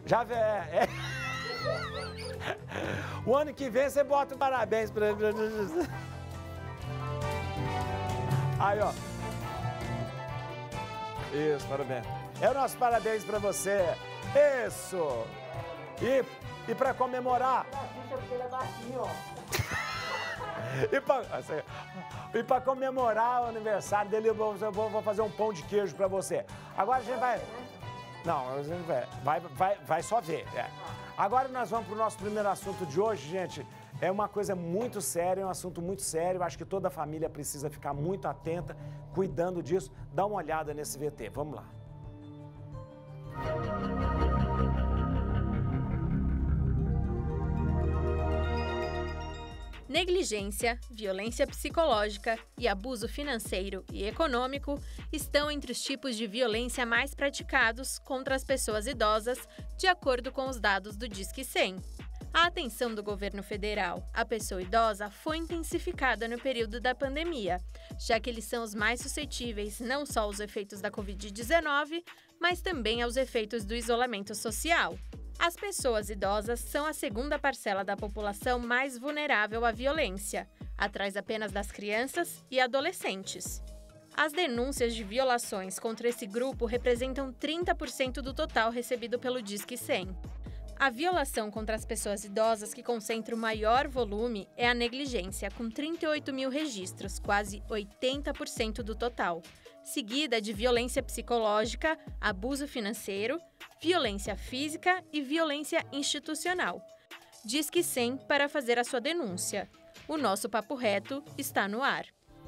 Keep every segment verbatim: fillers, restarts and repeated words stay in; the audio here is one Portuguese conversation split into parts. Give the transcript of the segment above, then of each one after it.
Já vê, é. O ano que vem você bota um parabéns pra ele. Aí, ó. Isso, parabéns. É o nosso parabéns pra você. Isso. E, e pra comemorar... E pra, e pra comemorar o aniversário dele, eu vou, eu vou fazer um pão de queijo pra você. Agora a gente vai... Não, a gente vai, vai, vai, vai só ver. É. Agora nós vamos pro nosso primeiro assunto de hoje, gente. É uma coisa muito séria, é um assunto muito sério. Acho que toda a família precisa ficar muito atenta, cuidando disso. Dá uma olhada nesse V T. Vamos lá. Negligência, violência psicológica e abuso financeiro e econômico estão entre os tipos de violência mais praticados contra as pessoas idosas, de acordo com os dados do Disque cem. A atenção do governo federal à pessoa idosa foi intensificada no período da pandemia, já que eles são os mais suscetíveis não só aos efeitos da covid dezenove, mas também aos efeitos do isolamento social. As pessoas idosas são a segunda parcela da população mais vulnerável à violência, atrás apenas das crianças e adolescentes. As denúncias de violações contra esse grupo representam trinta por cento do total recebido pelo Disque cem. A violação contra as pessoas idosas que concentra o maior volume é a negligência, com trinta e oito mil registros, quase oitenta por cento do total, seguida de violência psicológica, abuso financeiro, violência física e violência institucional. Disque cem para fazer a sua denúncia. O nosso Papo Reto está no ar.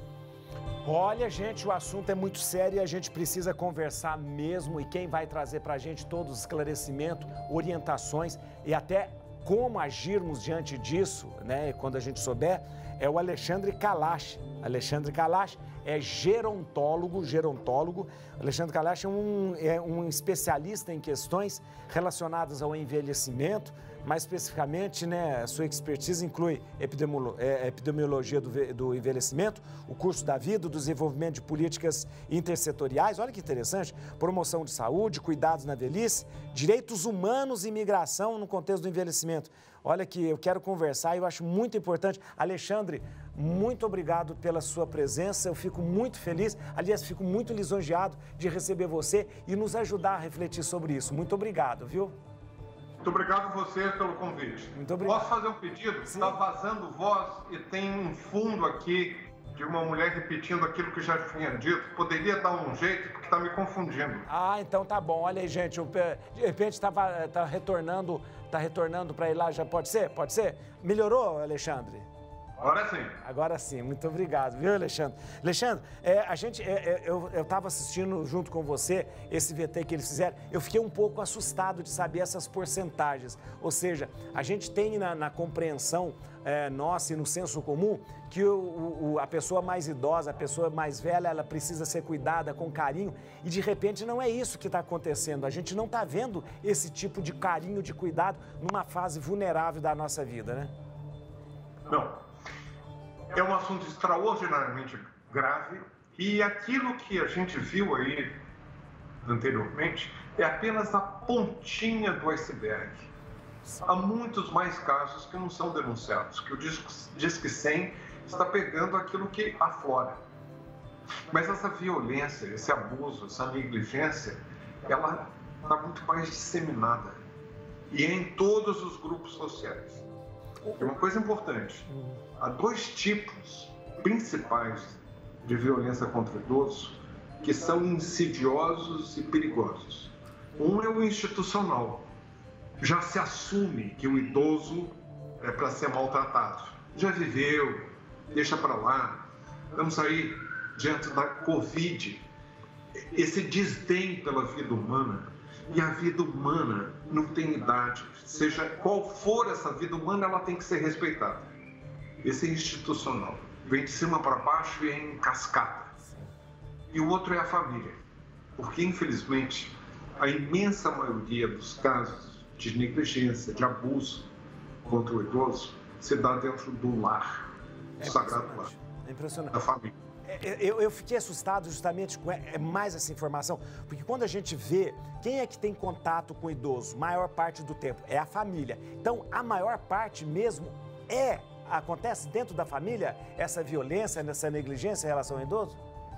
Olha, gente, o assunto é muito sério e a gente precisa conversar mesmo. E quem vai trazer para a gente todos os esclarecimentos, orientações e até como agirmos diante disso, né, quando a gente souber, é o Alexandre Kalash. Alexandre Kalash é gerontólogo, gerontólogo. Alexandre Kalash é um, é um especialista em questões relacionadas ao envelhecimento. Mais especificamente, né, a sua expertise inclui epidemiolo- é, epidemiologia do, do envelhecimento, o curso da vida, o desenvolvimento de políticas intersetoriais, olha que interessante, promoção de saúde, cuidados na velhice, direitos humanos e migração no contexto do envelhecimento. Olha que eu quero conversar e eu acho muito importante. Alexandre, muito obrigado pela sua presença, eu fico muito feliz, aliás, fico muito lisonjeado de receber você e nos ajudar a refletir sobre isso. Muito obrigado, viu? Muito obrigado a você pelo convite. Muito obrigado. Posso fazer um pedido? Está vazando voz e tem um fundo aqui de uma mulher repetindo aquilo que já tinha dito. Poderia dar um jeito, porque está me confundindo. Ah, então tá bom. Olha aí, gente, eu, de repente estava tá retornando, tá retornando para ir lá, já pode ser? Pode ser? Melhorou, Alexandre? Agora sim. Agora sim, muito obrigado, viu, Alexandre? Alexandre, é, a gente, é, é, eu estava assistindo junto com você esse V T que eles fizeram, eu fiquei um pouco assustado de saber essas porcentagens. Ou seja, a gente tem na, na compreensão é, nossa e no senso comum que o, o, a pessoa mais idosa, a pessoa mais velha, ela precisa ser cuidada com carinho e de repente não é isso que está acontecendo. A gente não está vendo esse tipo de carinho, de cuidado numa fase vulnerável da nossa vida, né? Não. É um assunto extraordinariamente grave e aquilo que a gente viu aí anteriormente é apenas a pontinha do iceberg. Há muitos mais casos que não são denunciados, que o Disque cem está pegando aquilo que aflora. Mas essa violência, esse abuso, essa negligência, ela está muito mais disseminada e é em todos os grupos sociais. É uma coisa importante. Há dois tipos principais de violência contra idoso que são insidiosos e perigosos. Um é o institucional. Já se assume que o idoso é para ser maltratado. Já viveu, deixa para lá. Vamos aí diante da Covid. Esse desdém pela vida humana. E a vida humana não tem idade. Seja qual for essa vida humana, ela tem que ser respeitada. Esse é institucional. Vem de cima para baixo e é em cascata. E o outro é a família. Porque, infelizmente, a imensa maioria dos casos de negligência, de abuso contra o idoso, se dá dentro do lar, do sagrado lar, é impressionante. da família. Eu, eu fiquei assustado justamente com mais essa informação, porque quando a gente vê quem é que tem contato com o idoso, maior parte do tempo, é a família. Então, a maior parte mesmo é, acontece dentro da família, essa violência, essa negligência em relação ao idoso?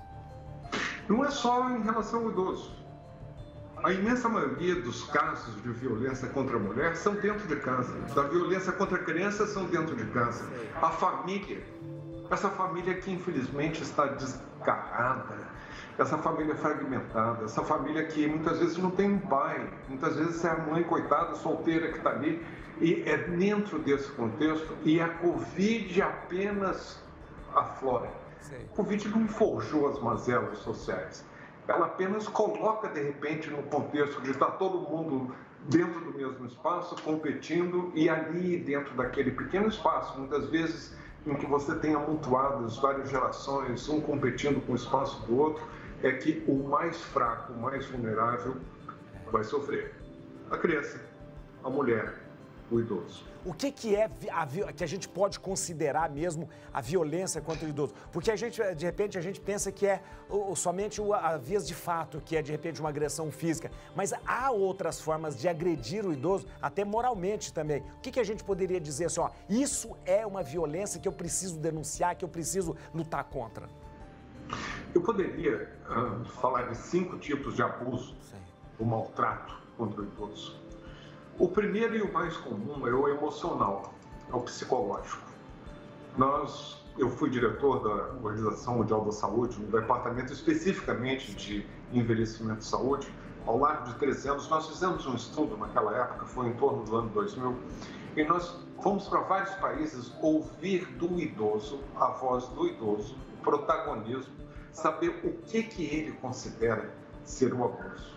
Não é só em relação ao idoso. A imensa maioria dos casos de violência contra a mulher são dentro de casa. Da violência contra a criança são dentro de casa. A família, essa família que infelizmente está desgarrada, essa família fragmentada, essa família que muitas vezes não tem um pai, muitas vezes é a mãe coitada, solteira que está ali, e é dentro desse contexto, e a Covid apenas aflora. A Covid não forjou as mazelas sociais. Ela apenas coloca, de repente, no contexto de estar todo mundo dentro do mesmo espaço, competindo, e ali, dentro daquele pequeno espaço, muitas vezes em que você tem amontoadas várias gerações, um competindo com o espaço do outro, é que o mais fraco, o mais vulnerável vai sofrer. A criança, a mulher, o idoso. O que, que é a, que a gente pode considerar mesmo a violência contra o idoso? Porque a gente, de repente, a gente pensa que é o, somente o, a vias de fato, que é, de repente, uma agressão física. Mas há outras formas de agredir o idoso, até moralmente também. O que, que a gente poderia dizer assim, ó, isso é uma violência que eu preciso denunciar, que eu preciso lutar contra? Eu poderia uh, falar de cinco tipos de abuso, o maltrato contra o idoso. O primeiro e o mais comum é o emocional, é o psicológico. Nós, eu fui diretor da Organização Mundial da Saúde, no departamento especificamente de envelhecimento e saúde. Ao largo de treze anos, nós fizemos um estudo naquela época, foi em torno do ano dois mil, e nós fomos para vários países ouvir do idoso, a voz do idoso, o protagonismo, saber o que, que ele considera ser o abuso.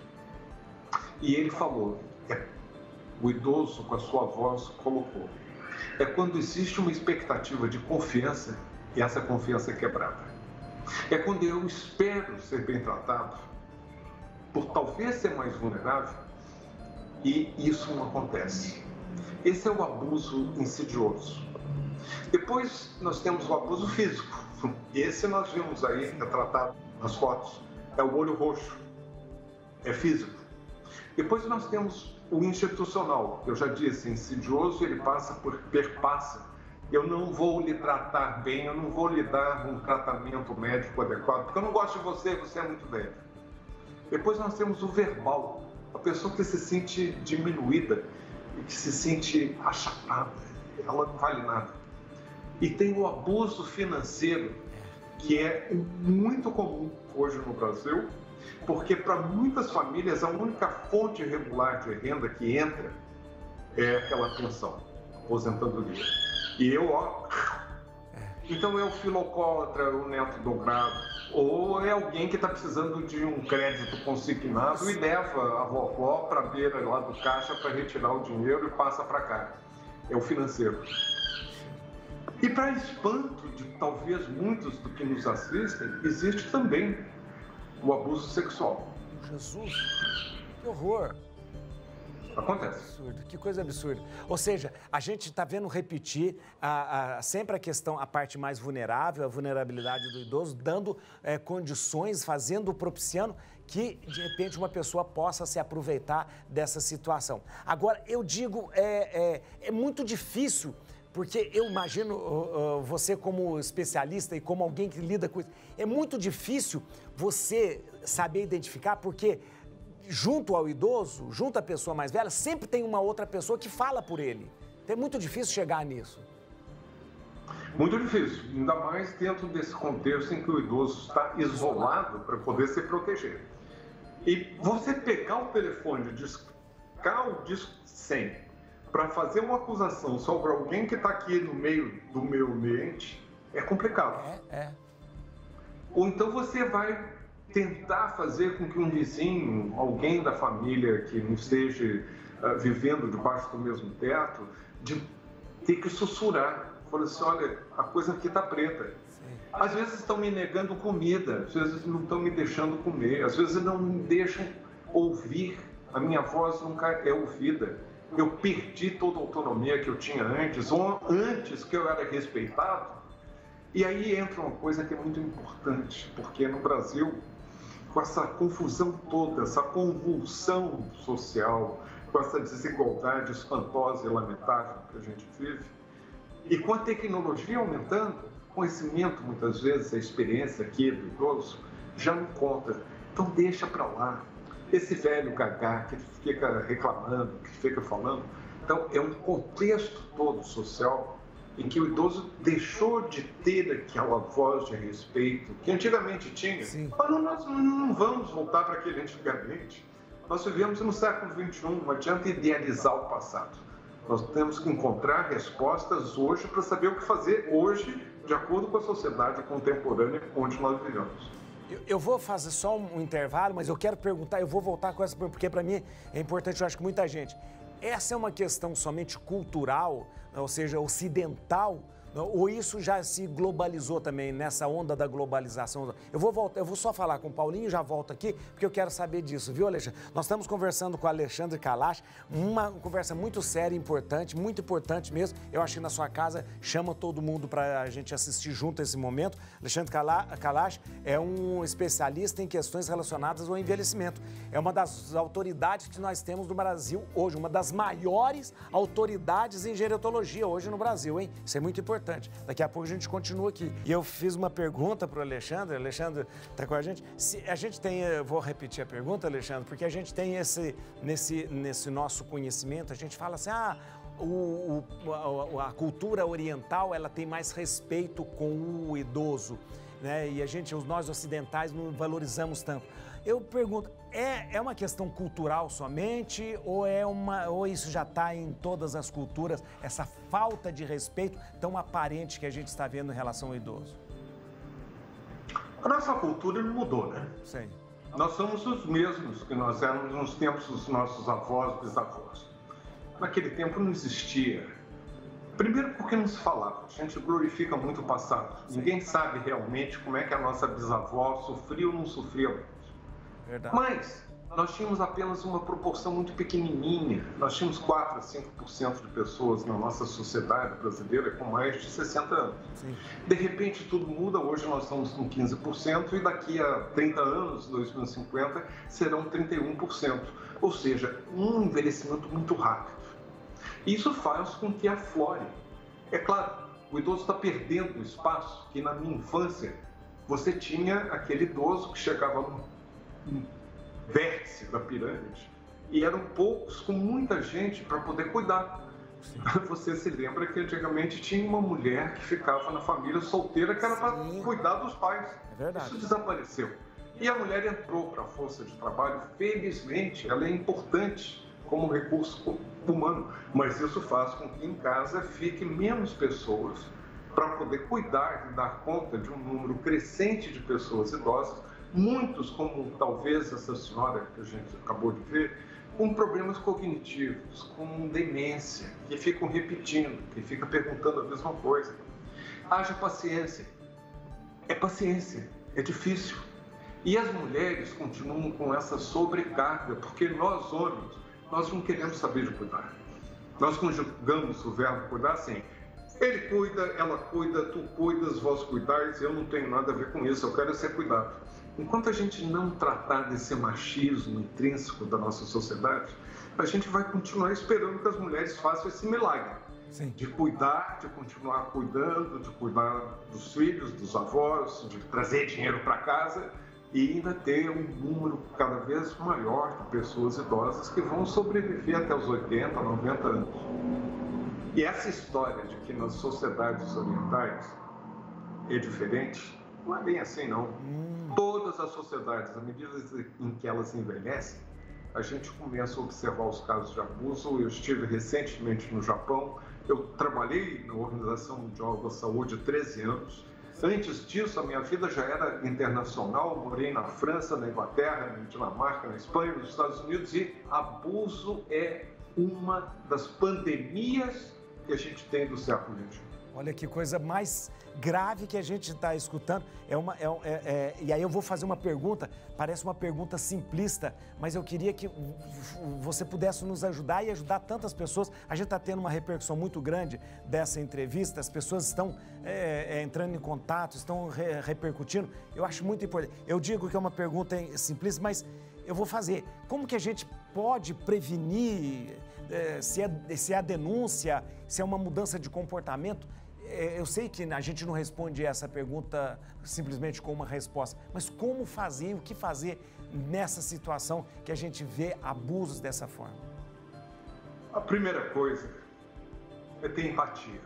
E ele falou, é o idoso, com a sua voz, colocou. É quando existe uma expectativa de confiança e essa confiança é quebrada. É quando eu espero ser bem tratado, por talvez ser mais vulnerável, e isso não acontece. Esse é o abuso insidioso. Depois nós temos o abuso físico. Esse nós vimos aí retratado nas fotos. É o olho roxo. É físico. Depois nós temos o institucional, eu já disse, insidioso, ele passa por, perpassa. Eu não vou lhe tratar bem, eu não vou lhe dar um tratamento médico adequado, porque eu não gosto de você, você é muito velho. Depois nós temos o verbal, a pessoa que se sente diminuída e que se sente achatada, ela não vale nada. E tem o abuso financeiro, que é muito comum hoje no Brasil, porque para muitas famílias a única fonte regular de renda que entra é aquela pensão, aposentadoria. E eu, ó... Então é o filocólatra, o neto dobrado, ou é alguém que está precisando de um crédito consignado e leva a vovó para a beira lá do caixa para retirar o dinheiro e passa para cá. É o financeiro. E para espanto de talvez muitos do que nos assistem, existe também o abuso sexual. Jesus, que horror! Acontece. Absurdo, que coisa absurda. Ou seja, a gente está vendo repetir a, a, sempre a questão, a parte mais vulnerável, a vulnerabilidade do idoso, dando é, condições, fazendo, propiciando que, de repente, uma pessoa possa se aproveitar dessa situação. Agora, eu digo, é, é, é muito difícil, porque eu imagino uh, uh, você como especialista e como alguém que lida com isso, é muito difícil você saber identificar, porque junto ao idoso, junto à pessoa mais velha, sempre tem uma outra pessoa que fala por ele. Então é muito difícil chegar nisso. Muito difícil, ainda mais dentro desse contexto em que o idoso está isolado para poder se proteger. E você pegar o telefone, discar o disco cem, para fazer uma acusação sobre alguém que está aqui no meio do meu ambiente, é complicado. É, é. Ou então você vai tentar fazer com que um vizinho, alguém da família que não esteja uh, vivendo debaixo do mesmo teto, de ter que sussurrar. Falar assim, olha, a coisa aqui está preta. Sim. Às vezes estão me negando comida, às vezes não estão me deixando comer, às vezes não me deixam ouvir, a minha voz nunca é ouvida. Eu perdi toda a autonomia que eu tinha antes, ou antes que eu era respeitado, E aí entra uma coisa que é muito importante, porque no Brasil, com essa confusão toda, essa convulsão social, com essa desigualdade espantosa e lamentável que a gente vive, e com a tecnologia aumentando, o conhecimento, muitas vezes, a experiência aqui do idoso, já não conta. Então deixa para lá. Esse velho gagá que fica reclamando, que fica falando, então é um contexto todo social em que o idoso deixou de ter aquela voz de respeito que antigamente tinha. Sim. Mas não, nós não vamos voltar para aquele antigamente. Nós vivemos no século vinte e um, não adianta idealizar o passado. Nós temos que encontrar respostas hoje para saber o que fazer hoje, de acordo com a sociedade contemporânea onde nós vivemos. Eu, eu vou fazer só um intervalo, mas eu quero perguntar, eu vou voltar com essa pergunta, porque para mim é importante, eu acho que muita gente. Essa é uma questão somente cultural, ou seja, ocidental, ou isso já se globalizou também nessa onda da globalização? Eu vou voltar, eu vou só falar com o Paulinho e já volto aqui, porque eu quero saber disso, viu, Alexandre? Nós estamos conversando com o Alexandre Kalash, uma conversa muito séria e importante, muito importante mesmo. Eu acho que na sua casa chama todo mundo para a gente assistir junto esse momento. Alexandre Kalash é um especialista em questões relacionadas ao envelhecimento. É uma das autoridades que nós temos no Brasil hoje, uma das maiores autoridades em gerontologia hoje no Brasil, hein? Isso é muito importante. Daqui a pouco a gente continua aqui. E eu fiz uma pergunta para o Alexandre. Alexandre está com a gente. Se a gente tem, eu vou repetir a pergunta, Alexandre, porque a gente tem esse, nesse, nesse nosso conhecimento, a gente fala assim, ah, o, o, a cultura oriental, ela tem mais respeito com o idoso, né? E a gente, nós ocidentais, não valorizamos tanto. Eu pergunto, é, é uma questão cultural somente ou, é uma, ou isso já está em todas as culturas, essa falta de respeito tão aparente que a gente está vendo em relação ao idoso? A nossa cultura não mudou, né? Sim. Nós somos os mesmos que nós éramos nos tempos dos nossos avós, bisavós. Naquele tempo não existia. Primeiro porque não se falava, a gente glorifica muito o passado. Sim. Ninguém sabe realmente como é que a nossa bisavó sofria ou não sofria. Verdade. Mas nós tínhamos apenas uma proporção muito pequenininha. Nós tínhamos quatro a cinco por cento de pessoas na nossa sociedade brasileira com mais de sessenta anos. Sim. De repente tudo muda, hoje nós estamos com quinze por cento e daqui a trinta anos, dois mil e cinquenta, serão trinta e um por cento. Ou seja, um envelhecimento muito rápido. Isso faz com que aflore. É claro, o idoso está perdendo o espaço que na minha infância você tinha aquele idoso que chegava no vértice da pirâmide e eram poucos com muita gente para poder cuidar. Sim. Você se lembra que antigamente tinha uma mulher que ficava na família solteira que era para cuidar dos pais. É verdade. Isso desapareceu. E a mulher entrou para a força de trabalho, felizmente, ela é importante como recurso humano, mas isso faz com que em casa fique menos pessoas para poder cuidar e dar conta de um número crescente de pessoas idosas. Muitos, como talvez essa senhora que a gente acabou de ver, com problemas cognitivos, com demência, que ficam repetindo, que ficam perguntando a mesma coisa. Haja paciência. É paciência, é difícil. E as mulheres continuam com essa sobrecarga, porque nós, homens, nós não queremos saber de cuidar. Nós conjugamos o verbo cuidar assim. Ele cuida, ela cuida, tu cuidas, vós cuidais, eu não tenho nada a ver com isso, eu quero ser cuidado. Enquanto a gente não tratar desse machismo intrínseco da nossa sociedade, a gente vai continuar esperando que as mulheres façam esse milagre. Sim. De cuidar, de continuar cuidando, de cuidar dos filhos, dos avós, de trazer dinheiro para casa e ainda ter um número cada vez maior de pessoas idosas que vão sobreviver até os oitenta, noventa anos. E essa história de que nas sociedades orientais é diferente, não é bem assim, não. Hum. Todas as sociedades, à medida em que elas envelhecem, a gente começa a observar os casos de abuso. Eu estive recentemente no Japão, eu trabalhei na Organização Mundial da Saúde há treze anos. Antes disso, a minha vida já era internacional, morei na França, na Inglaterra, na Dinamarca, na Espanha, nos Estados Unidos, e abuso é uma das pandemias que a gente tem do século vinte e um. Olha que coisa mais grave que a gente está escutando. É uma, é, é, é, e aí eu vou fazer uma pergunta, parece uma pergunta simplista, mas eu queria que você pudesse nos ajudar e ajudar tantas pessoas. A gente está tendo uma repercussão muito grande dessa entrevista, as pessoas estão é, é, entrando em contato, estão re, repercutindo. Eu acho muito importante. Eu digo que é uma pergunta simplista, mas eu vou fazer. Como que a gente pode prevenir, é, se, é, se é a denúncia, se é uma mudança de comportamento? Eu sei que a gente não responde essa pergunta simplesmente com uma resposta, mas como fazer, o que fazer nessa situação que a gente vê abusos dessa forma? A primeira coisa é ter empatia.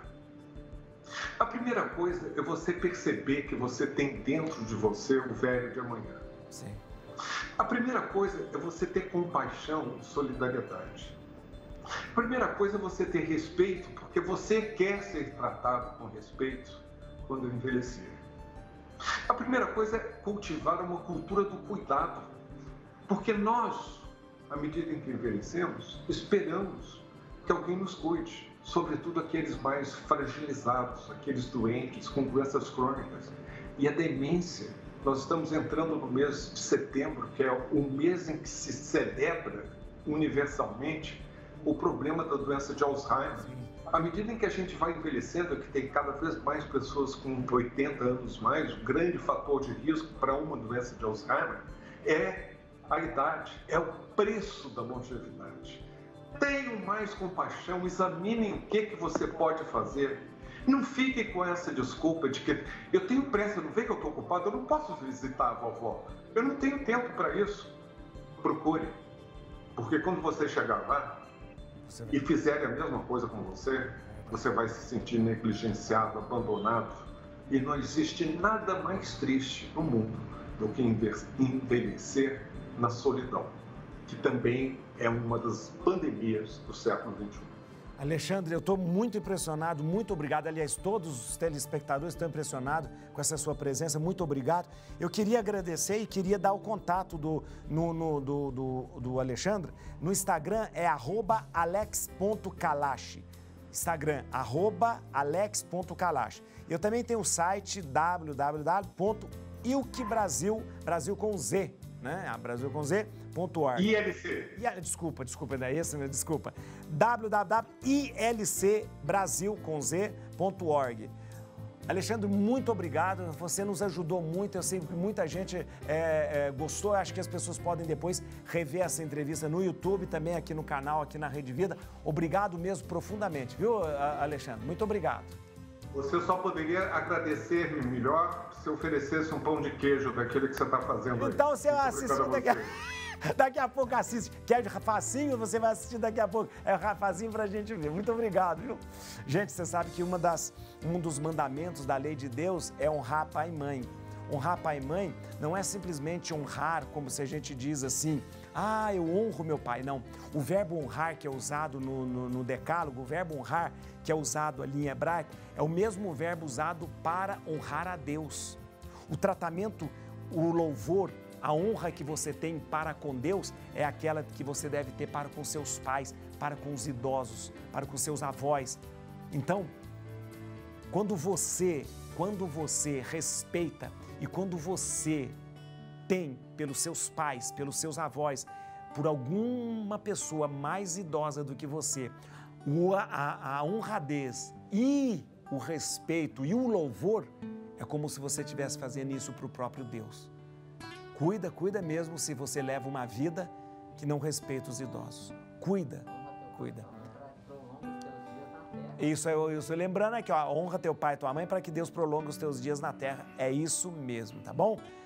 A primeira coisa é você perceber que você tem dentro de você o velho de amanhã. Sim. A primeira coisa é você ter compaixão e solidariedade. A primeira coisa é você ter respeito, porque você quer ser tratado com respeito quando envelhecer. A primeira coisa é cultivar uma cultura do cuidado, porque nós, à medida em que envelhecemos, esperamos que alguém nos cuide, sobretudo aqueles mais fragilizados, aqueles doentes com doenças crônicas. E a demência, nós estamos entrando no mês de setembro, que é o mês em que se celebra universalmente o problema da doença de Alzheimer. À medida em que a gente vai envelhecendo, que tem cada vez mais pessoas com oitenta anos mais, o grande fator de risco para uma doença de Alzheimer é a idade, é o preço da longevidade. Tenham mais compaixão, examinem o que, que você pode fazer. Não fiquem com essa desculpa de que eu tenho pressa, não vê que eu estou ocupado, eu não posso visitar a vovó. Eu não tenho tempo para isso. Procure, porque quando você chegar lá, e fizerem a mesma coisa com você, você vai se sentir negligenciado, abandonado. E não existe nada mais triste no mundo do que envelhecer na solidão, que também é uma das pandemias do século vinte e um. Alexandre, eu estou muito impressionado, muito obrigado. Aliás, todos os telespectadores estão impressionados com essa sua presença, muito obrigado. Eu queria agradecer e queria dar o contato do, no, no, do, do, do Alexandre. No Instagram é arroba alex ponto kalash. Instagram, arroba alex ponto kalash. Eu também tenho o site w w w ponto ilkbrasil, Brasil com Z, né? Brasil com Z ponto org. I L C. I, desculpa, desculpa, não é esse, né? Desculpa. w w w ponto i l c brasil com Z ponto org. Alexandre, muito obrigado. Você nos ajudou muito. Eu sei que muita gente é, é, gostou. Acho que as pessoas podem depois rever essa entrevista no YouTube, também aqui no canal, aqui na Rede Vida. Obrigado mesmo profundamente, viu, Alexandre? Muito obrigado. Você só poderia agradecer-me melhor se oferecesse um pão de queijo daquele que você está fazendo aí. Então você assiste daqui a... daqui a pouco assiste. Quer facinho? Você vai assistir daqui a pouco. É facinho pra gente ver. Muito obrigado, viu? Gente, você sabe que uma das, um dos mandamentos da lei de Deus é honrar pai e mãe. Honrar pai e mãe não é simplesmente honrar, como se a gente diz assim, ah, eu honro meu pai. Não. O verbo honrar que é usado no, no, no decálogo, o verbo honrar que é usado ali em hebraico, é o mesmo verbo usado para honrar a Deus. O tratamento, o louvor, a honra que você tem para com Deus é aquela que você deve ter para com seus pais, para com os idosos, para com seus avós. Então, quando você, quando você respeita e quando você tem pelos seus pais, pelos seus avós, por alguma pessoa mais idosa do que você, a, a honradez e o respeito e o louvor, é como se você estivesse fazendo isso para o próprio Deus. Cuida, cuida mesmo se você leva uma vida que não respeita os idosos. Cuida, cuida. Isso é isso. Lembrando aqui, ó, honra teu pai e tua mãe para que Deus prolongue os teus dias na terra. É isso mesmo, tá bom?